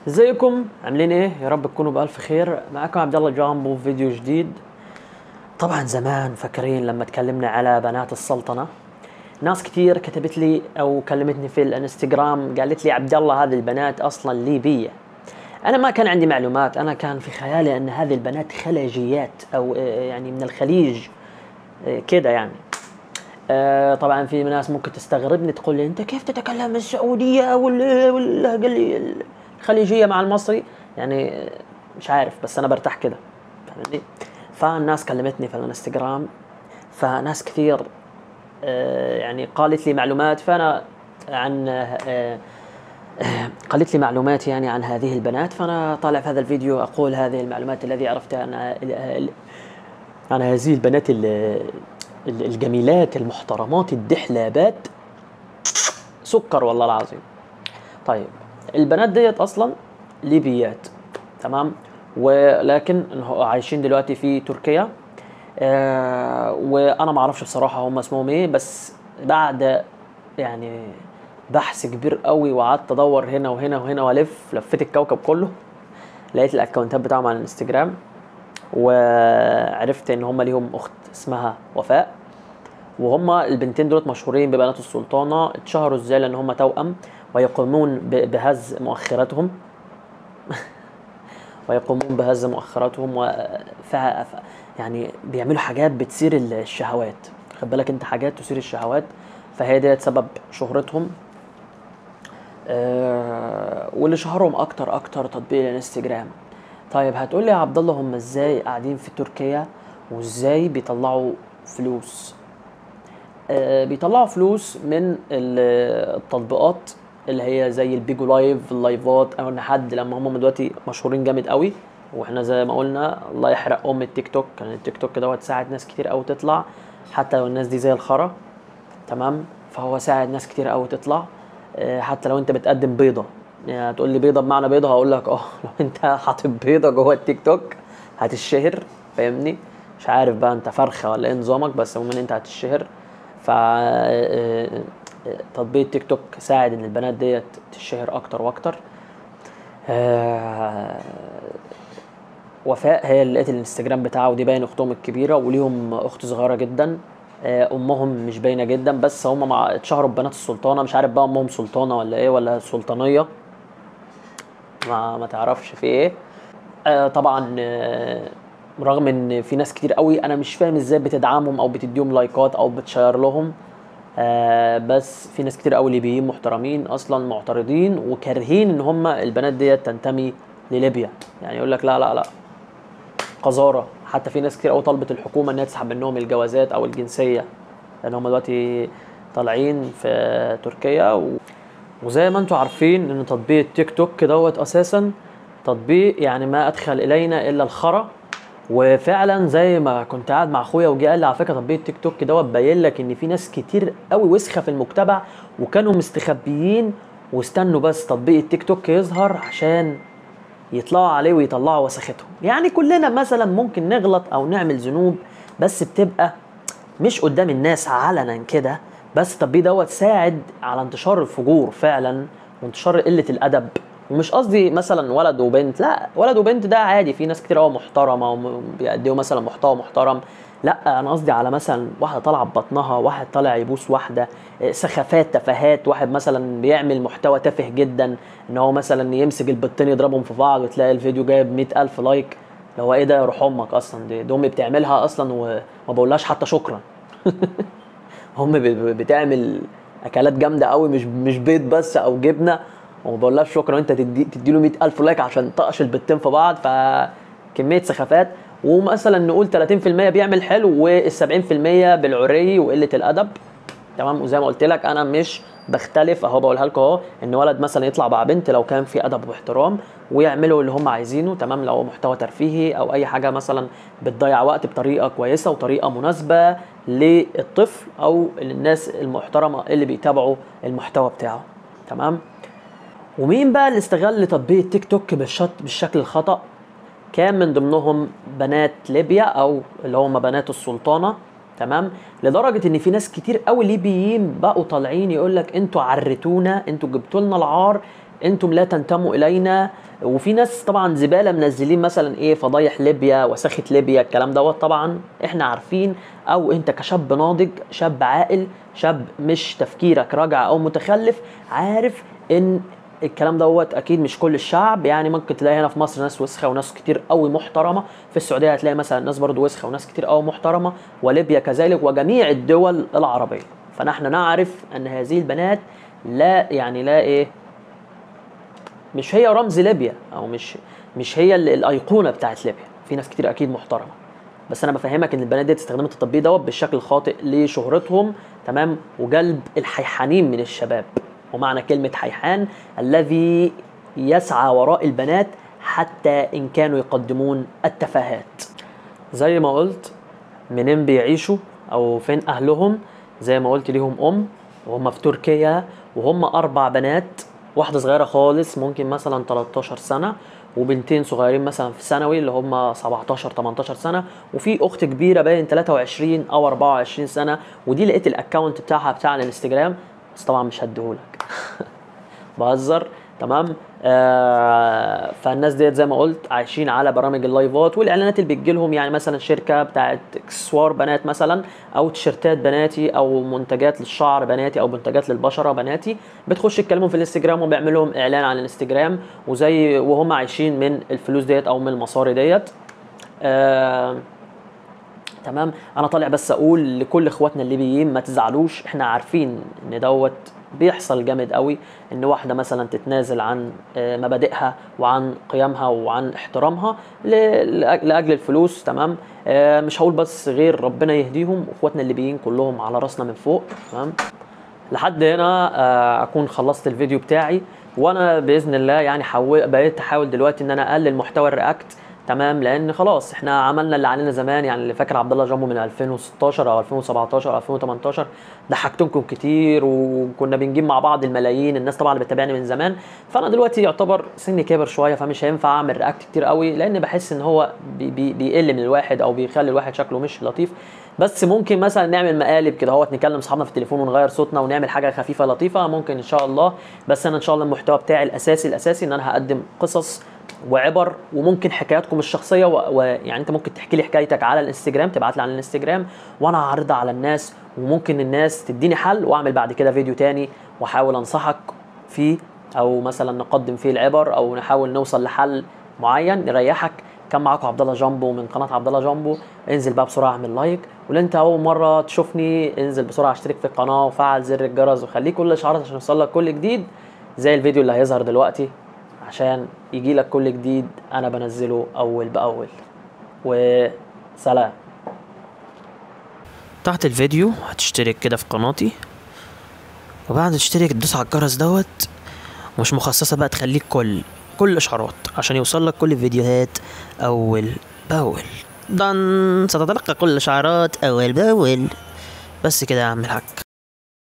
ازيكم عاملين ايه؟ يا رب تكونوا بألف خير. معاكم عبد الله جامبو في فيديو جديد. طبعا زمان فاكرين لما اتكلمنا على بنات السلطنة، ناس كتير كتبت لي او كلمتني في الانستغرام قالت لي عبد الله هذه البنات اصلا ليبية. انا ما كان عندي معلومات، انا كان في خيالي ان هذه البنات خليجيات او يعني من الخليج كده يعني. طبعا في ناس ممكن تستغربني تقول لي انت كيف تتكلم السعوديه واللهجه الخليجيه مع المصري يعني. مش عارف بس انا برتاح كده، فاهمني؟ فالناس كلمتني في الانستغرام، فناس كثير يعني قالت لي معلومات، فانا عن قالت لي معلومات يعني عن هذه البنات، فانا طالع في هذا الفيديو اقول هذه المعلومات الذي عرفتها عن هذه البنات الجميلات المحترمات الدحلابات. سكر والله العظيم. طيب، البنات ديت اصلا ليبيات، تمام، ولكن عايشين دلوقتي في تركيا. وانا ما اعرفش بصراحه هم اسمهم ايه، بس بعد يعني بحث كبير قوي وقعدت ادور هنا وهنا وهنا والف لفيت الكوكب كله، لقيت الاكونتات بتاعهم على الانستجرام، وعرفت ان هم ليهم اخت اسمها وفاء. وهما البنتين دولت مشهورين ببنات السلطانة. اتشهروا ازاي؟ لان هما توأم ويقومون بهز مؤخراتهم ويقومون بهز مؤخراتهم يعني بيعملوا حاجات بتثير الشهوات. خد بالك انت، حاجات تثير الشهوات، فهي ديت سبب شهرتهم. واللي شهرهم اكتر تطبيق الانستجرام. طيب هتقول لي يا عبد الله هم ازاي قاعدين في تركيا وازاي بيطلعوا فلوس؟ بيطلعوا فلوس من التطبيقات اللي هي زي البيجو لايف، اللايفات، او ان حد لما هم دلوقتي مشهورين جامد قوي. واحنا زي ما قلنا الله يحرق ام التيك توك، كان التيك توك دوت ساعد ناس كتير قوي تطلع، حتى لو الناس دي زي الخرا، تمام. فهو ساعد ناس كتير قوي تطلع. حتى لو انت بتقدم بيضه، يعني تقول لي بيضه بمعنى بيضه، هقول لك لو انت حاطط بيضه جوه التيك توك هتشهر، فاهمني؟ مش عارف بقى انت فرخه ولا ايه نظامك، بس المهم ان انت هتشهر. ف تطبيق تيك توك ساعد ان البنات ديت تشهر اكتر واكتر. وفاء هي اللي لقيت الانستجرام بتاعه، ودي باين اختهم الكبيره، وليهم اخت صغيره جدا. امهم مش باينه جدا، بس هم مع اتشهروا ببنات السلطانه. مش عارف بقى امهم سلطانه ولا ايه ولا سلطانيه، ما تعرفش في ايه. طبعا رغم ان في ناس كتير قوي انا مش فاهم ازاي بتدعمهم او بتديهم لايكات او بتشير لهم. بس في ناس كتير قوي ليبيين محترمين اصلا معترضين وكارهين ان هم البنات ديت تنتمي لليبيا. يعني يقول لك لا لا لا، قذاره. حتى في ناس كتير قوي طلبت الحكومه انها تسحب منهم الجوازات او الجنسيه، لان هم دلوقتي طالعين في تركيا وزي ما انتم عارفين ان تطبيق التيك توك دوت اساسا تطبيق يعني ما ادخل الينا الا الخرا. وفعلا زي ما كنت قاعد مع اخويا وجي قال لي على فكره تطبيق التيك توك دوت باين لك ان في ناس كتير قوي وسخه في المجتمع وكانوا مستخبيين واستنوا بس تطبيق التيك توك يظهر عشان يطلعوا عليه ويطلعوا وسختهم. يعني كلنا مثلا ممكن نغلط او نعمل ذنوب، بس بتبقى مش قدام الناس علنا كده. بس التطبيق دوت ساعد على انتشار الفجور فعلا وانتشار قله الادب. ومش قصدي مثلا ولد وبنت، لا، ولد وبنت ده عادي، في ناس كتير قوي محترمه وبيقدموا مثلا محتوى محترم. لا انا قصدي على مثلا واحده طالعه ببطنها، واحد طالع يبوس واحده، سخافات، تفاهات، واحد مثلا بيعمل محتوى تافه جدا، ان هو مثلا يمسك البطين يضربهم في بعض وتلاقي الفيديو جايب 100,000 لايك. اللي هو ايه ده؟ يروح امك اصلا، دي امي بتعملها اصلا وما بقولهاش حتى شكرا. امي بتعمل اكلات جامده قوي، مش بيض بس او جبنه، وما بقولهاش شكرا انت تدي له 100,000 لايك عشان طقش البتين في بعض. فكميه سخافات. ومثلا نقول 30% بيعمل حلو وال70% بالعري وقله الادب، تمام. وزي ما قلت لك انا مش بختلف، اهو بقولها لكم اهو، ان ولد مثلا يطلع مع بنت لو كان في ادب واحترام ويعملوا اللي هم عايزينه، تمام. لو محتوى ترفيهي او اي حاجه مثلا بتضيع وقت بطريقه كويسه وطريقه مناسبه للطفل او للناس المحترمه اللي بيتابعوا المحتوى بتاعه، تمام. ومين بقى اللي استغل تطبيق التيك توك بالشكل الخطأ؟ كان من ضمنهم بنات ليبيا او اللي هم بنات السلطانه، تمام. لدرجه ان في ناس كتير قوي ليبيين بقوا طالعين يقول لك انتوا عرتونا، انتوا جبتوا لنا العار، انتم لا تنتموا الينا، وفي ناس طبعا زباله منزلين مثلا ايه فضايح ليبيا، وساخه ليبيا، الكلام دوت طبعا احنا عارفين، او انت كشاب ناضج، شاب عاقل، شاب مش تفكيرك راجع او متخلف، عارف ان الكلام دوت اكيد مش كل الشعب. يعني ممكن تلاقي هنا في مصر ناس وسخه وناس كتير قوي محترمه، في السعوديه هتلاقي مثلا ناس برضو وسخه وناس كتير قوي محترمه، وليبيا كذلك، وجميع الدول العربيه. فنحن نعرف ان هذه البنات لا يعني لا ايه، مش هي رمز ليبيا، او مش هي الايقونه بتاعت ليبيا. في ناس كتير اكيد محترمه، بس انا بفهمك ان البنات دي استخدمت التطبيق دوت بالشكل الخاطئ لشهرتهم، تمام، وجلب الحيحانين من الشباب. ومعنى كلمه حيحان الذي يسعى وراء البنات حتى ان كانوا يقدمون التفاهات. زي ما قلت، منين بيعيشوا او فين اهلهم؟ زي ما قلت ليهم وهم في تركيا، وهم 4 بنات، واحدة صغيرة خالص ممكن مثلا 13 سنة، وبنتين صغيرين مثلا في ثانوي اللي هم 17 18 سنة، وفي أخت كبيرة باين 23 أو 24 سنة. ودي لقيت الأكاونت بتاعها بتاع الانستجرام، بس طبعا مش هديهولك بهزر، تمام. فالناس ديت زي ما قلت عايشين على برامج اللايفات والاعلانات اللي بتجيلهم، يعني مثلا شركه بتاعت اكسسوار بنات مثلا، او تيشرتات بناتي، او منتجات للشعر بناتي، او منتجات للبشره بناتي، بتخش تكلمهم في الانستجرام وبيعمل لهم اعلان على الانستجرام، وهم عايشين من الفلوس ديت او من المصاري ديت. تمام. انا طالع بس اقول لكل اخواتنا الليبيين ما تزعلوش، احنا عارفين ان دوت بيحصل جامد قوي، ان واحده مثلا تتنازل عن مبادئها وعن قيمها وعن احترامها لاجل الفلوس، تمام. مش هقول بس غير ربنا يهديهم، واخواتنا الليبيين كلهم على راسنا من فوق، تمام. لحد هنا اكون خلصت الفيديو بتاعي، وانا باذن الله يعني بقيت احاول دلوقتي ان انا اقلل محتوى الرياكت، تمام، لان خلاص احنا عملنا اللي علينا زمان. يعني اللي فاكر عبد الله جامبو من 2016 او 2017 او 2018 ضحكتكم كتير، وكنا بنجيب مع بعض الملايين، الناس طبعا اللي بتتابعني من زمان. فانا دلوقتي يعتبر سني كبر شويه، فمش هينفع اعمل رياكت كتير قوي، لان بحس ان هو بيقل من الواحد، او بيخلي الواحد شكله مش لطيف. بس ممكن مثلا نعمل مقالب كده اهوت، نكلم اصحابنا في التليفون ونغير صوتنا ونعمل حاجه خفيفه لطيفه، ممكن ان شاء الله. بس انا ان شاء الله المحتوى بتاعي الاساسي ان انا هقدم قصص وعبر، وممكن حكاياتكم الشخصيه، ويعني انت ممكن تحكي لي حكايتك على الانستجرام، تبعت لي على الانستجرام وانا هعرضها على الناس، وممكن الناس تديني حل، واعمل بعد كده فيديو تاني واحاول انصحك فيه، او مثلا نقدم فيه العبر، او نحاول نوصل لحل معين يريحك. كان معاكم عبد الله جامبو من قناه عبد الله جامبو. انزل بقى بسرعه اعمل لايك، ولو انت اول مره تشوفني انزل بسرعه اشترك في القناه وفعل زر الجرس وخليك كل الاشعارات عشان يوصلك كل جديد، زي الفيديو اللي هيظهر دلوقتي، عشان يجيلك كل جديد انا بنزله اول باول. وسلام. تحت الفيديو هتشترك كده في قناتي، وبعد تشترك تدوس على الجرس دوت، مش مخصصة بقى تخليك كل اشعارات عشان يوصلك كل الفيديوهات اول باول. ستتلقى كل الاشعارات اول باول. بس كده يا عم الحاج.